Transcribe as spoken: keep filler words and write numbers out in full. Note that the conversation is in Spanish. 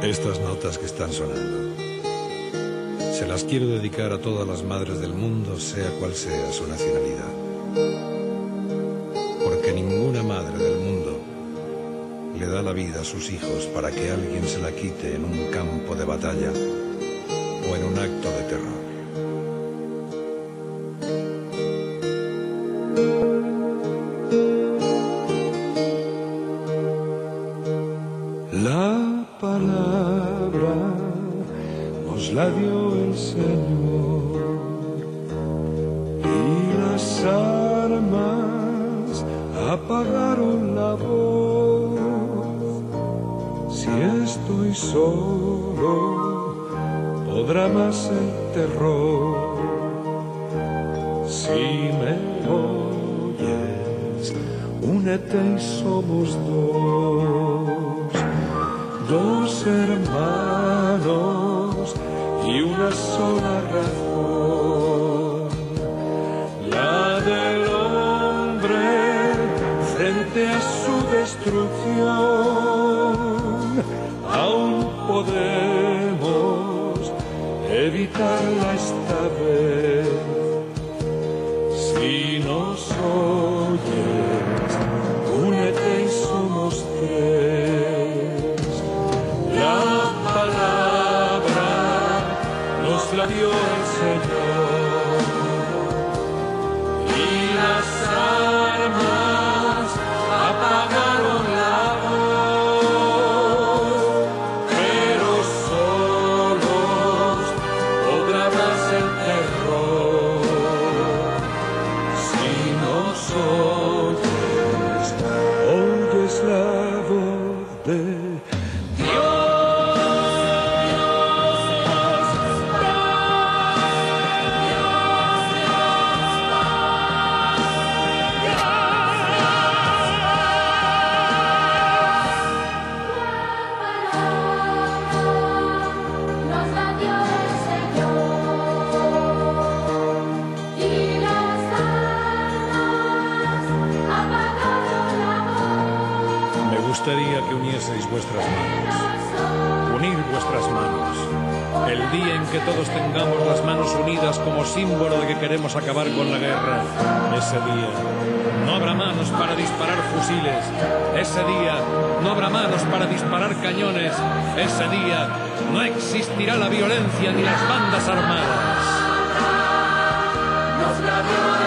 Estas notas que están sonando, se las quiero dedicar a todas las madres del mundo, sea cual sea su nacionalidad. Porque ninguna madre del mundo le da la vida a sus hijos para que alguien se la quite en un campo de batalla o en un acto de terror. La palabra nos la dio el Señor y las armas apagaron la voz. Si estoy solo, podrá más el terror. Si me oyes, únete y somos dos. Dos hermanos y una sola razón, la del hombre frente a su destrucción. Aún podemos evitarla esta vez. Si nos oyes, únete y somos tres. La dio el Señor y las armas apagaron la voz, pero solos podrá más el terror. Si nos oyes, oyes la voz de Me gustaría que unieseis vuestras manos, unir vuestras manos, el día en que todos tengamos las manos unidas como símbolo de que queremos acabar con la guerra. Ese día no habrá manos para disparar fusiles, ese día no habrá manos para disparar cañones, ese día no existirá la violencia ni las bandas armadas. Nos la dio